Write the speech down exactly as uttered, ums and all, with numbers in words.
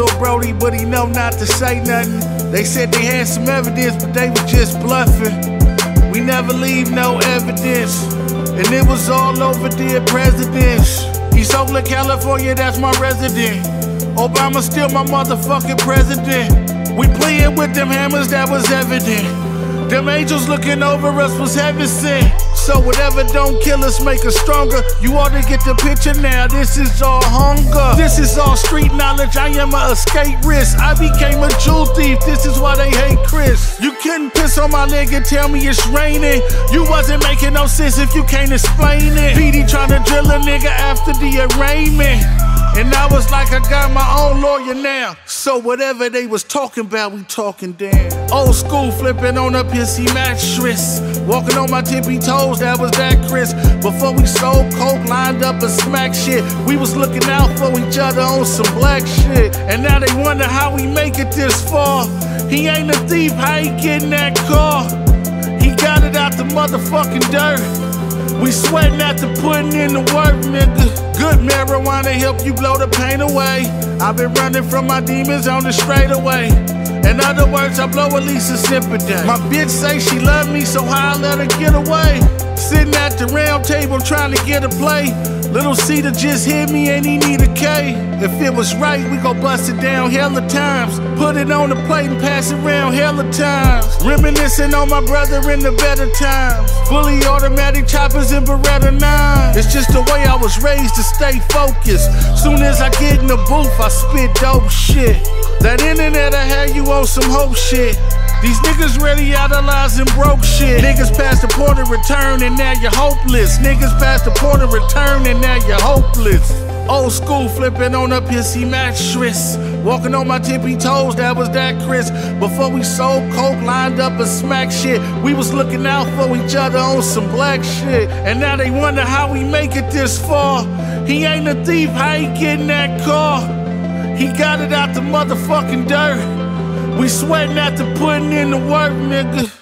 Lil Brody, but he know not to say nothing. They said they had some evidence, but they was just bluffing. We never leave no evidence, and it was all over dead presidents. East Oakland, California, that's my resident. Obama still my motherfucking president. We playing with them hammers, that was evident. Them angels looking over us was heaven sent. So whatever don't kill us make us stronger. You ought to get the picture now, this is all hunger. This is all street knowledge, I am a escape risk. I became a jewel thief, this is why they hate Chris. You couldn't piss on my leg and tell me it's raining. You wasn't making no sense if you can't explain it. P D tryna drill a nigga after the arraignment, and I was like, I got my own lawyer now. So whatever they was talking about, we talking down. Old school flipping on a pissy mattress. Walking on my tippy toes, that was that Chris. Before we sold coke, lined up and smack shit. We was looking out for each other on some black shit. And now they wonder how we make it this far. He ain't a thief, how he getting that car? He got it out the motherfucking dirt. We sweating after putting in the work, nigga. Good marijuana help you blow the pain away. I've been running from my demons on the straightaway. In other words, I blow at least a sip a day. My bitch say she love me, so I let her get away. Sitting at the round table trying to get a play. Little Cedar just hit me and he need a K. If it was right, we gon' bust it down hella times. Put it on the plate and pass it around hella times. Reminiscing on my brother in the better times. Fully automatic choppers and Beretta nines. It's just the way I was raised to stay focused. Soon as I get in the booth, I spit dope shit. That internet I had you on some hope shit. These niggas really idolizing broke shit. Niggas past the point of return and now you're hopeless. Niggas past the point of return and now you're hopeless. Old school flipping on a pissy mattress. Walking on my tippy toes, that was that Chris. Before we sold coke, lined up and smack shit. We was looking out for each other on some black shit. And now they wonder how we make it this far. He ain't a thief, how he getting that car? He got it out the motherfucking dirt. We sweating after putting in the work, nigga.